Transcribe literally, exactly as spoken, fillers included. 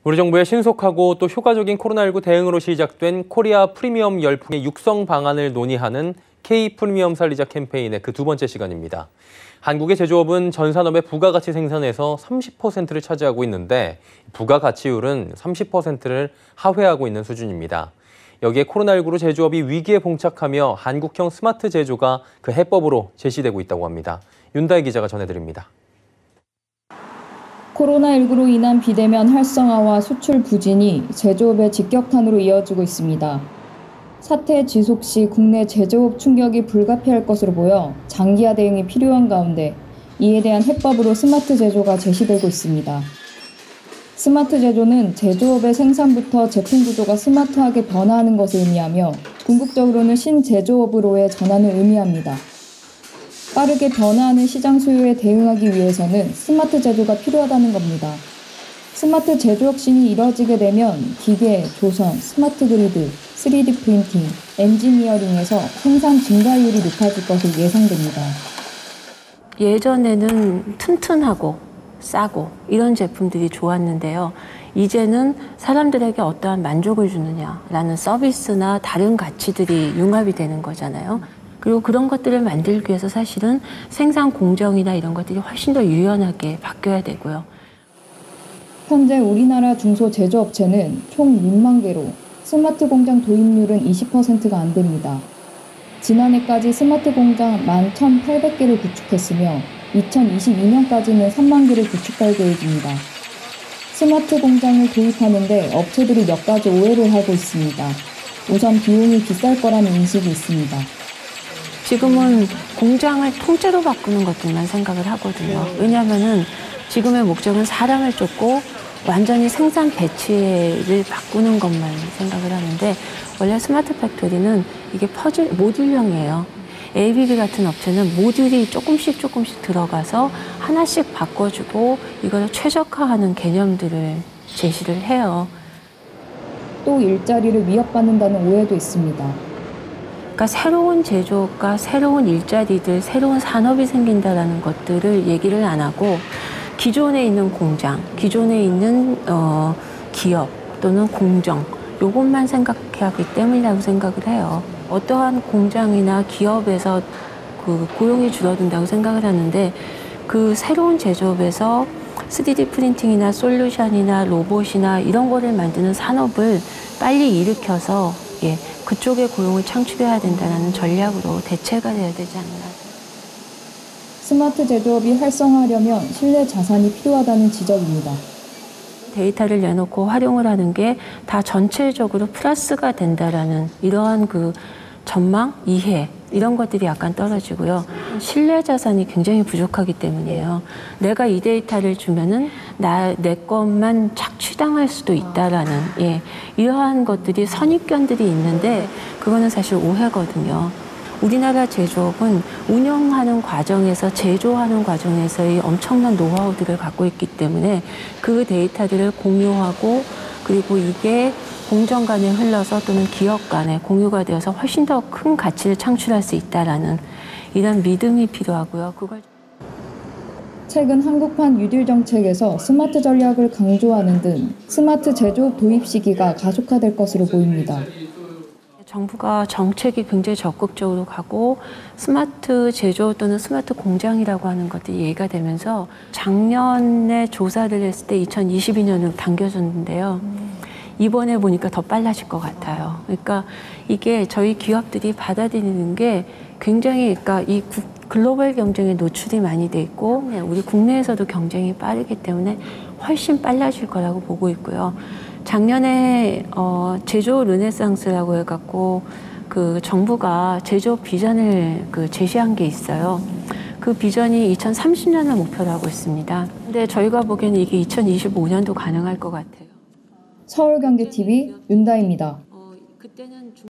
우리 정부의 신속하고 또 효과적인 코로나십구 대응으로 시작된 코리아 프리미엄 열풍의 육성 방안을 논의하는 K 프리미엄 살리자 캠페인의 그 두 번째 시간입니다. 한국의 제조업은 전 산업의 부가가치 생산에서 삼십 퍼센트를 차지하고 있는데 부가가치율은 삼십 퍼센트를 하회하고 있는 수준입니다. 여기에 코로나십구로 제조업이 위기에 봉착하며 한국형 스마트 제조가 그 해법으로 제시되고 있다고 합니다. 윤다혜 기자가 전해드립니다. 코로나십구로 인한 비대면 활성화와 수출 부진이 제조업의 직격탄으로 이어지고 있습니다. 사태 지속 시 국내 제조업 충격이 불가피할 것으로 보여 장기화 대응이 필요한 가운데 이에 대한 해법으로 스마트 제조가 제시되고 있습니다. 스마트 제조는 제조업의 생산부터 제품 구조가 스마트하게 변화하는 것을 의미하며 궁극적으로는 신제조업으로의 전환을 의미합니다. 빠르게 변화하는 시장 수요에 대응하기 위해서는 스마트 제조가 필요하다는 겁니다. 스마트 제조 혁신이 이뤄지게 되면 기계, 조선, 스마트 그리드, 쓰리디 프린팅, 엔지니어링에서 생산 증가율이 높아질 것으로 예상됩니다. 예전에는 튼튼하고 싸고 이런 제품들이 좋았는데요. 이제는 사람들에게 어떠한 만족을 주느냐라는 서비스나 다른 가치들이 융합이 되는 거잖아요. 그리고 그런 것들을 만들기 위해서 사실은 생산 공정이나 이런 것들이 훨씬 더 유연하게 바뀌어야 되고요. 현재 우리나라 중소제조업체는 총 육만 개로 스마트 공장 도입률은 이십 퍼센트가 안 됩니다. 지난해까지 스마트 공장 만 천팔백 개를 구축했으며 이천이십이 년까지는 삼만 개를 구축할 계획입니다. 스마트 공장을 도입하는데 업체들이 몇 가지 오해를 하고 있습니다. 우선 비용이 비쌀 거라는 인식이 있습니다. 지금은 공장을 통째로 바꾸는 것들만 생각을 하거든요. 왜냐하면은 지금의 목적은 사람을 쫓고 완전히 생산 배치를 바꾸는 것만 생각을 하는데 원래 스마트 팩토리는 이게 퍼즐, 모듈형이에요. 에이비비 같은 업체는 모듈이 조금씩 조금씩 들어가서 하나씩 바꿔주고 이걸 최적화하는 개념들을 제시를 해요. 또 일자리를 위협받는다는 오해도 있습니다. 그러니까 새로운 제조업과 새로운 일자리들, 새로운 산업이 생긴다는 것들을 얘기를 안 하고 기존에 있는 공장, 기존에 있는 어, 기업 또는 공정 이것만 생각하기 때문이라고 생각을 해요. 어떠한 공장이나 기업에서 그 고용이 줄어든다고 생각을 하는데 그 새로운 제조업에서 쓰리디 프린팅이나 솔루션이나 로봇이나 이런 거를 만드는 산업을 빨리 일으켜서 예, 그쪽에 고용을 창출해야 된다는 전략으로 대체가 돼야 되지 않나. 스마트 제조업이 활성화하려면 신뢰 자산이 필요하다는 지적입니다. 데이터를 내놓고 활용을 하는 게 다 전체적으로 플러스가 된다라는 이러한 그 전망, 이해 이런 것들이 약간 떨어지고요. 신뢰 자산이 굉장히 부족하기 때문이에요. 내가 이 데이터를 주면은 나, 내 것만 착취당할 수도 있다라는 예, 이러한 것들이 선입견들이 있는데 그거는 사실 오해거든요. 우리나라 제조업은 운영하는 과정에서 제조하는 과정에서의 엄청난 노하우들을 갖고 있기 때문에 그 데이터들을 공유하고 그리고 이게 공정 간에 흘러서 또는 기업 간에 공유가 되어서 훨씬 더 큰 가치를 창출할 수 있다라는 이런 믿음이 필요하고요. 그걸 최근 한국판 뉴딜 정책에서 스마트 전략을 강조하는 등 스마트 제조업 도입 시기가 가속화될 것으로 보입니다. 정부가 정책이 굉장히 적극적으로 가고 스마트 제조 또는 스마트 공장이라고 하는 것들이 얘기가 되면서 작년에 조사를 했을 때 이천이십이 년으로 당겨졌는데요. 이번에 보니까 더 빨라질 것 같아요. 그러니까 이게 저희 기업들이 받아들이는 게 굉장히 그러니까 이 글로벌 경쟁에 노출이 많이 돼 있고 우리 국내에서도 경쟁이 빠르기 때문에 훨씬 빨라질 거라고 보고 있고요. 작년에 어, 제조 르네상스라고 해갖고 그 정부가 제조 비전을 그 제시한 게 있어요. 그 비전이 이천삼십 년을 목표로 하고 있습니다. 근데 저희가 보기에는 이게 이천이십오 년도 가능할 것 같아요. 서울경제티비 윤다혜입니다.